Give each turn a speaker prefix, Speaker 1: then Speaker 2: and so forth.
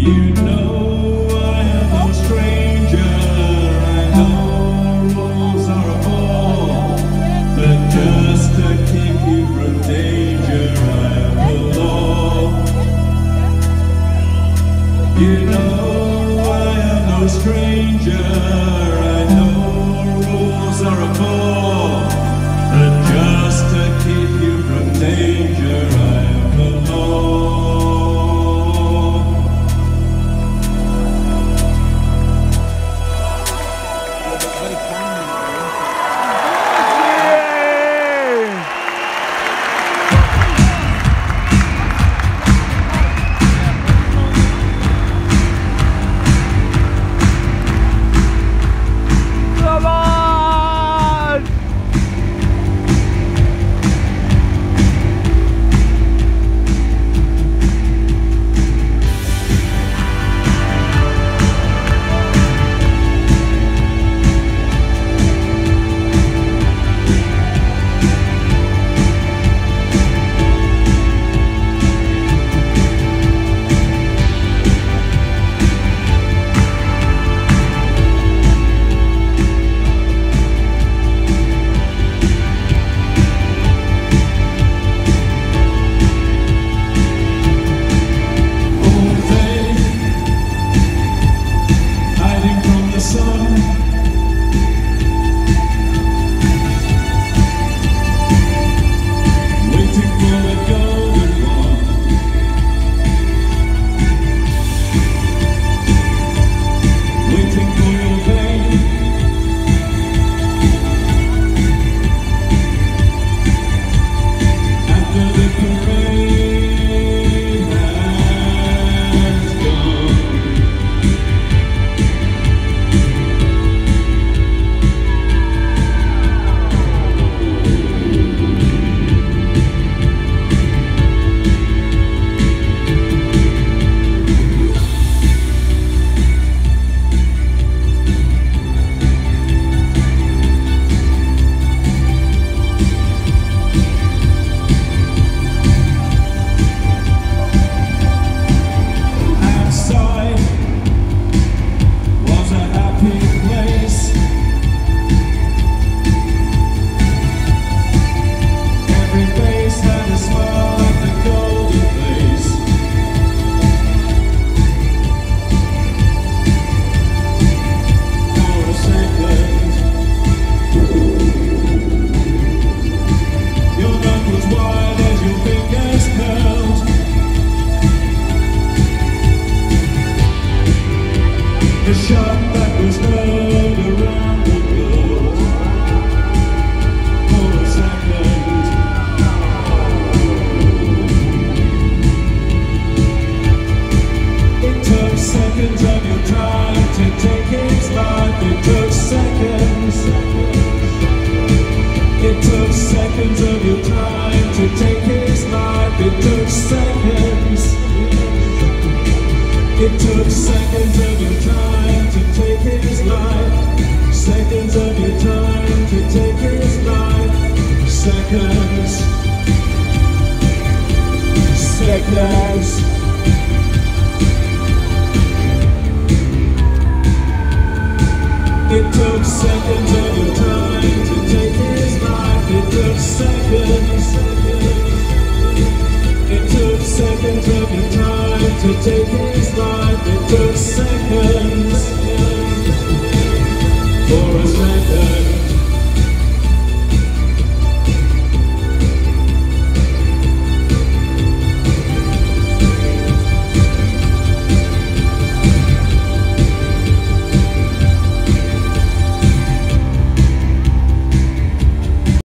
Speaker 1: You know I am no stranger. I know rules are a ball, but just to keep you from danger, I am the law. You know I am no stranger. I know rules are a ball, but just to keep you from danger, I am the law. The shot that was heard around the world for a second. It took seconds of your time to take his life. It took seconds. It took seconds of your time to take his life. It took seconds. It took seconds of your time to take his life. Seconds of your time to take his life. Seconds. Seconds. It took seconds of your time to take his life. It took seconds. It took seconds of your time to take his life. It took seconds. For a second.